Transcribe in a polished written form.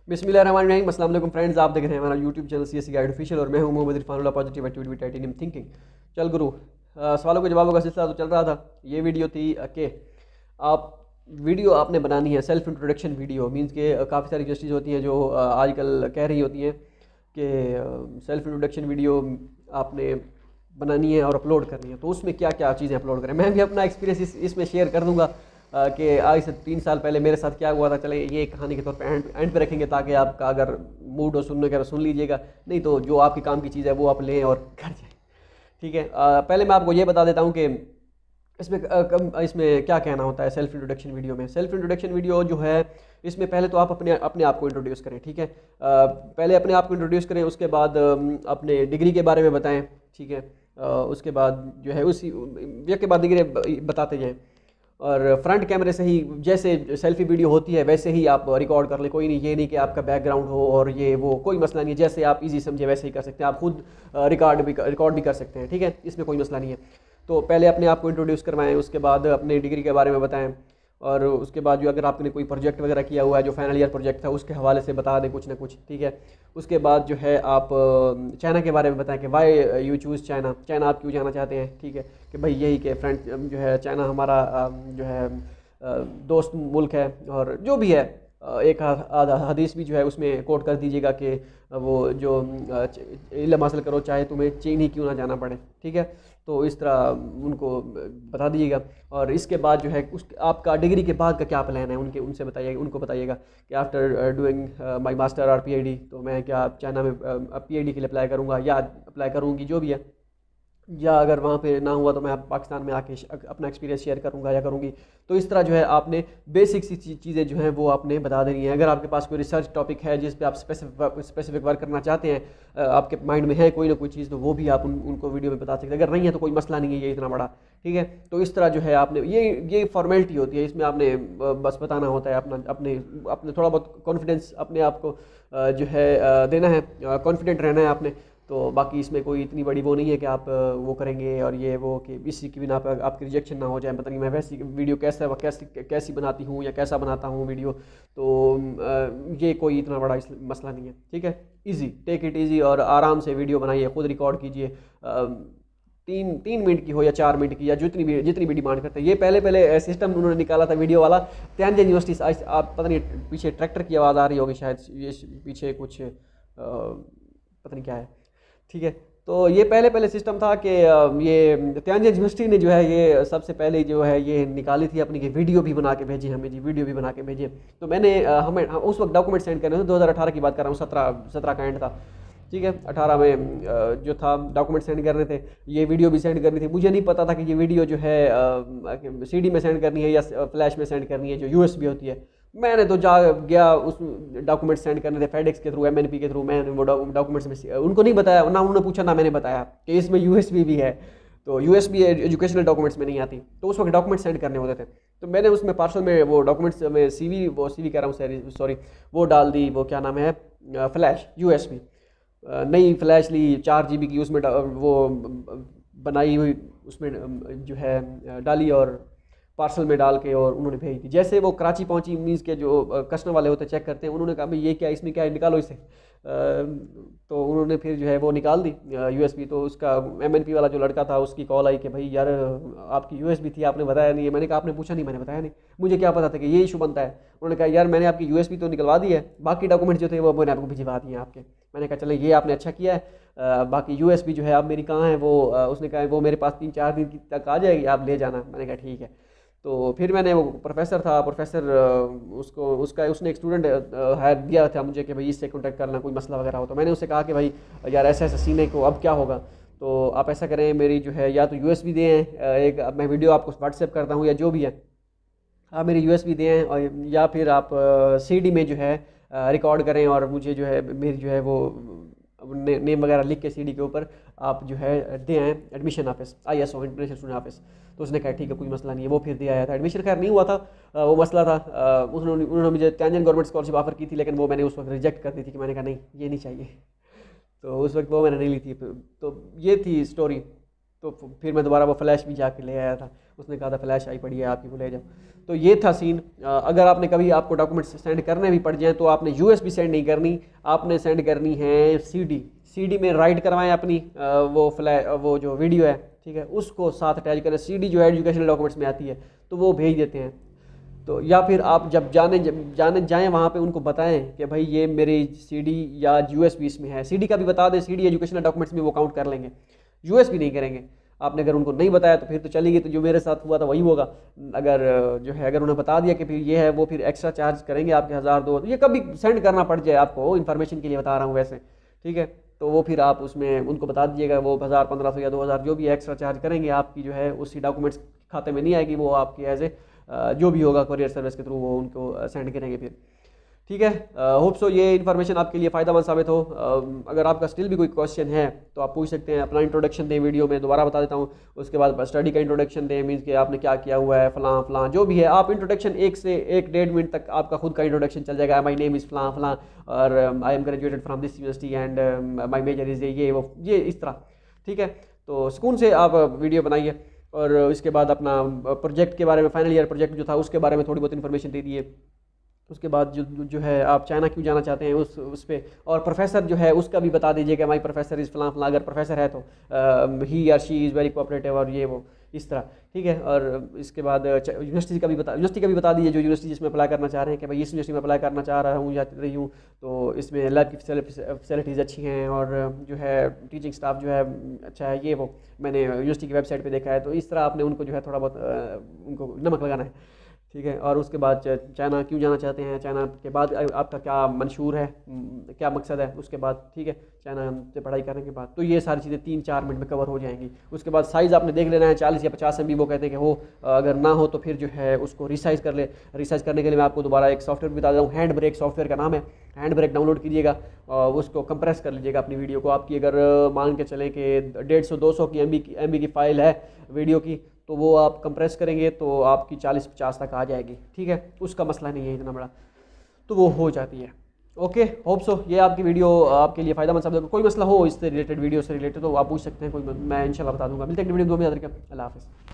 बिस्मिल्लाहिर्रहमानिर्रहीम। अस्सलाम वालेकुम फ्रेंड्स, आप देख रहे हैं हमारा YouTube channel CSC guide official और मैं हूं Mohammed Irfanullah, positive attitude with titanium thinking. चल गुरु, सवालों के जवाबों का सिलसिला तो चल रहा था। ये वीडियो थी कि आप वीडियो आपने बनानी है सेल्फ इंट्रोडक्शन वीडियो। मीन्स के काफ़ी सारी यूनिवर्सिटीज़ होती हैं जो आजकल कह रही होती हैं कि सेल्फ इंट्रोडक्शन वीडियो आपने बनानी है और अपलोड करनी है, तो उसमें क्या क्या चीज़ें अपलोड करें। मैं भी अपना एक्सपीरियंस इसमें शेयर कर दूंगा कि आज से 3 साल पहले मेरे साथ क्या हुआ था। चले ये कहानी के तौर पे एंड पे रखेंगे ताकि आपका अगर मूड हो सुनने का तो सुन लीजिएगा, नहीं तो जो आपके काम की चीज़ है वो आप लें और कर जाएँ। ठीक है। पहले मैं आपको ये बता देता हूँ कि इसमें क्या कहना होता है सेल्फ इंट्रोडक्शन वीडियो में। सेल्फ इंट्रोडक्शन वीडियो जो है, इसमें पहले तो आप अपने अपने आप को इंट्रोड्यूस करें। ठीक है। पहले अपने आप को इंट्रोड्यूस करें, उसके बाद अपने डिग्री के बारे में बताएं। ठीक है। उसके बाद जो है उसी एक के बाद डिग्री बताते जाएं और फ्रंट कैमरे से ही जैसे सेल्फी वीडियो होती है वैसे ही आप रिकॉर्ड कर ले। कोई नहीं, ये नहीं कि आपका बैकग्राउंड हो और ये वो, कोई मसला नहीं है। जैसे आप इजी समझे वैसे ही कर सकते हैं। आप खुद रिकॉर्ड भी कर सकते हैं। ठीक है, इसमें कोई मसला नहीं है। तो पहले अपने आप को इंट्रोड्यूस करवाएं, उसके बाद अपनी डिग्री के बारे में बताएं और उसके बाद जो अगर आपने कोई प्रोजेक्ट वगैरह किया हुआ है जो फाइनल ईयर प्रोजेक्ट था उसके हवाले से बता दें कुछ ना कुछ। ठीक है। उसके बाद जो है आप चाइना के बारे में बताएं कि why you choose China, China आप क्यों जाना चाहते हैं। ठीक है, कि भाई यही कि फ्रेंड जो है चाइना हमारा जो है दोस्त मुल्क है और जो भी है। एक आधा हदीस भी जो है उसमें कोट कर दीजिएगा कि वो जो इल्म हासिल करो चाहे तुम्हें चीन ही क्यों ना जाना पड़े। ठीक है, तो इस तरह उनको बता दीजिएगा। और इसके बाद जो है उस आपका डिग्री के बाद का क्या प्लान है उनसे बताइएगा, उनको बताइएगा कि आफ्टर डूइंग माय मास्टर और पीएचडी, तो मैं क्या चाइना में पीएचडी के लिए अप्लाई करूँगा या अप्लाई करूँगी जो भी है, या अगर वहाँ पे ना हुआ तो मैं पाकिस्तान में आके अपना एक्सपीरियंस शेयर करूँगा या करूँगी। तो इस तरह जो है आपने बेसिक सी चीज़ें जो हैं वो आपने बता देनी है। अगर आपके पास कोई रिसर्च टॉपिक है जिस पे आप स्पेसिफिक वर्क करना चाहते हैं, आपके माइंड में है कोई ना कोई चीज़, तो वो भी आप उनको वीडियो में बता सकते हैं। अगर नहीं है तो कोई मसला नहीं है ये इतना बड़ा। ठीक है, तो इस तरह जो है आपने ये फॉर्मेलिटी होती है। इसमें आपने बस बताना होता है अपना अपने अपने थोड़ा बहुत कॉन्फिडेंस अपने आप को जो है देना है, कॉन्फिडेंट रहना है आपने। तो बाकी इसमें कोई इतनी बड़ी वो नहीं है कि आप वो करेंगे और ये वो कि इसी की बिना पर आपकी रिजेक्शन ना हो जाए, पता नहीं मैं वैसी वीडियो कैसी बनाती हूँ या कैसा बनाता हूँ वीडियो। तो ये कोई इतना बड़ा मसला नहीं है। ठीक है, इजी, टेक इट इजी और आराम से वीडियो बनाइए, खुद रिकॉर्ड कीजिए। 3 मिनट की हो या 4 मिनट की या जितनी भी डिमांड करते हैं। ये पहले सिस्टम उन्होंने निकाला था वीडियो वाला तियानजन यूनिवर्सिटी। आप पता नहीं पीछे ट्रैक्टर की आवाज़ आ रही होगी शायद, ये पीछे कुछ पता नहीं क्या है। ठीक है, तो ये पहले सिस्टम था कि ये तियानजन यूनिवर्सिटी ने जो है ये सबसे पहले जो है ये निकाली थी अपनी कि वीडियो भी बना के भेजिए हमें जी, वीडियो भी बना के भेजिए। तो मैंने हमें उस वक्त डॉक्यूमेंट सेंड करने थे, 2018 की बात कर रहा हूँ, 17 का एंड था। ठीक है, 18 में जो था डॉक्यूमेंट सेंड करने थे, ये वीडियो भी सेंड करनी थी। मुझे नहीं पता था कि ये वीडियो जो है सीडी में सेंड करनी है या फ्लैश में सेंड करनी है जो यूएसबी होती है। मैंने तो जा गया उस डॉक्यूमेंट सेंड करने थे फेडेक्स के थ्रू, एमएनपी के थ्रू। मैंने वो डॉक्यूमेंट्स में उनको नहीं बताया, ना उन्होंने पूछा ना मैंने बताया कि इसमें यूएसबी भी है। तो यूएसबी एजुकेशनल डॉक्यूमेंट्स में नहीं आती, तो उस वक्त डॉक्यूमेंट सेंड करने होते थे। तो मैंने उसमें पार्सल में वो डॉक्यूमेंट्स में सीवी कह रहा हूँ सॉरी, वो डाल दी, वो क्या नाम है, फ्लैश यूएसबी। नई फ्लैश ली 4 GB की, उसमें वो बनाई हुई उसमें जो है डाली और पार्सल में डाल के और उन्होंने भेज दी। जैसे वो कराची पहुंची, मीन्स के जो कस्टमर वाले होते चेक करते हैं, उन्होंने कहा भाई ये क्या, इसमें क्या है, निकालो इसे। तो उन्होंने फिर जो है वो निकाल दी यूएसबी। तो उसका एमएनपी वाला जो लड़का था उसकी कॉल आई कि भाई यार आपकी यूएसबी थी, आपने बताया नहीं है। मैंने कहा आपने पूछा नहीं, मैंने बताया नहीं, मुझे क्या पता था कि ये इशू बनता है। उन्होंने कहा यार मैंने आपकी यूएसबी तो निकलवा दी है, बाकी डॉक्यूमेंट जो थे वो मैंने आपको भिजवा दिए आपके। मैंने कहा चलो ये आपने अच्छा किया है। बाकी यूएसबी जो है अब मेरी कहाँ है, वो उसने कहा वो मेरे पास 3-4 दिन तक आ जाएगी, आप ले जाना। मैंने कहा ठीक है। तो फिर मैंने वो प्रोफेसर था, प्रोफेसर उसने एक स्टूडेंट हायर दिया था मुझे कि भाई इससे कॉन्टैक्ट करना कोई मसला वगैरह हो। तो मैंने उससे कहा कि भाई यार ऐसा सीन है को अब क्या होगा, तो आप ऐसा करें मेरी जो है या तो यूएसबी दें, एक मैं वीडियो आपको व्हाट्सएप करता हूँ या जो भी है, आप मेरी यूएसबी दें, और या फिर आप सीडी में जो है रिकॉर्ड करें और मुझे जो है मेरी जो है वो नेम वगैरह लिख के सीडी के ऊपर आप जो है दे आएँ admission office, ISO international student office. तो उसने कहा ठीक है कोई मसला नहीं है, वो फिर दे आया था। एडमिशन खैर नहीं हुआ था, वो मसला था। उन्होंने मुझे तियानजन गवर्नमेंट स्कॉलरशिप ऑफर की थी, लेकिन वो मैंने उस वक्त रिजेक्ट कर दी थी कि मैंने कहा नहीं ये नहीं चाहिए। तो उस वक्त वो मैंने नहीं ली थी। तो ये थी स्टोरी। तो फिर मैं दोबारा वो फ्लैश भी जाके ले आया था, उसने कहा था फ्लैश आई पड़ी है आपकी, वो ले जाओ। तो ये था सीन। अगर आपने कभी आपको डॉक्यूमेंट्स सेंड करने भी पड़ जाएँ तो आपने USB सेंड नहीं करनी, आपने सेंड करनी है CD में राइट करवाएं अपनी वो जो वीडियो है, ठीक है, उसको साथ अटैच करें। CD जो है एजुकेशनल डॉक्यूमेंट्स में आती है, तो वो भेज देते हैं। तो या फिर आप जब जाने जाएँ वहाँ पे उनको बताएं कि भाई ये मेरी CD या USB इसमें है। CD का भी बता दें, CD एजुकेशनल डॉक्यूमेंट्स में वो काउंट कर लेंगे, USB नहीं करेंगे। आपने अगर उनको नहीं बताया तो फिर तो चलेगी, तो जो मेरे साथ हुआ था वही होगा। अगर जो है अगर उन्हें बता दिया कि फिर ये है, वो फिर एक्स्ट्रा चार्ज करेंगे आपके 1000-2000, ये कभी सेंड करना पड़ जाए आपको, इन्फॉर्मेशन के लिए बता रहा हूँ वैसे, ठीक है। तो वो फिर आप उसमें उनको बता दीजिएगा, वो 1000-1500 या 2000 जो भी एक्स्ट्रा चार्ज करेंगे आपकी जो है उसी डॉक्यूमेंट्स खाते में नहीं आएगी, वो आपकी एज ए जो भी होगा कोरियर सर्विस के थ्रू वो उनको सेंड करेंगे फिर, ठीक है। होप सो ये इन्फॉर्मेशन आपके लिए फ़ायदेमंद साबित हो। अगर आपका स्टिल भी कोई क्वेश्चन है तो आप पूछ सकते हैं। अपना इंट्रोडक्शन दें वीडियो में, दोबारा बता देता हूँ। उसके बाद स्टडी का इंट्रोडक्शन दें, मीन्स कि आपने क्या किया हुआ है, फलां फलां जो भी है। आप इंट्रोडक्शन 1 से 1-1.5 मिनट तक आपका खुद का इंट्रोडक्शन चल जाएगा। माई नेम इज़ फलां फलां और I am graduated from this university and my major is ये वो, ये इस तरह, ठीक है। तो सुकून से आप वीडियो बनाइए और इसके बाद अपना प्रोजेक्ट के बारे में, फाइनल ईयर प्रोजेक्ट जो था उसके बारे में थोड़ी बहुत इन्फॉर्मेशन दे दिए। उसके बाद जो है आप चाइना क्यों जाना चाहते हैं उस पे, और प्रोफेसर जो है उसका भी बता दीजिएगा, माई प्रोफेसर इज़ फलां फलां, अगर प्रोफेसर है तो ही या शी इज़ वेरी कोऑपरेटिव और ये वो इस तरह, ठीक है। और इसके बाद यूनिवर्सिटी का भी बता दीजिए, जो यूनिवर्सिटी जिसमें अप्लाई करना चाह रहे हैं कि भाई इस यूनिवर्सिटी में अप्लाई करना चाह रहा हूँ या रही हूँ, तो इसमें लैब की फैसिलिटीज़ अच्छी हैं और जो है टीचिंग स्टाफ जो है अच्छा है, ये वो मैंने यूनिवर्सिटी की वेबसाइट पर देखा है। तो इस तरह आपने उनको जो है थोड़ा बहुत उनको नमक लगाना है, ठीक है। और उसके बाद चाइना क्यों जाना चाहते हैं, चाइना के बाद आपका क्या मंशूर है, क्या मकसद है, उसके बाद, ठीक है, चाइना से पढ़ाई करने के बाद। तो ये सारी चीज़ें 3-4 मिनट में कवर हो जाएंगी। उसके बाद साइज़ आपने देख लेना है, 40 या 50 MB वो कहते हैं कि हो, अगर ना हो तो फिर जो है उसको रिसाइज़ कर ले। रिसाइज़ करने के लिए मैं आपको दोबारा एक सॉफ्टवेयर बता देता हूँ, हैंड ब्रेक सॉफ्टवेयर का नाम है। हैंड ब्रेक डाउनलोड कीजिएगा और उसको कंप्रेस कर लीजिएगा अपनी वीडियो को। आपकी अगर मान के चलें कि 150-200 की MB की फ़ाइल है वीडियो की, तो वो आप कंप्रेस करेंगे तो आपकी 40-50 तक आ जाएगी, ठीक है। उसका मसला नहीं है इतना बड़ा, तो वो हो जाती है। ओके, होप सो ये आपकी वीडियो आपके लिए फ़ायदा मंद साबित होगा। कोई मसला हो इससे रिलेटेड, वीडियो से रिलेटेड, तो आप पूछ सकते हैं, कोई मैं इंशाल्लाह बता दूंगा। मिलते हैं वीडियो में, दो में। अल्लाह हाफ़िज़।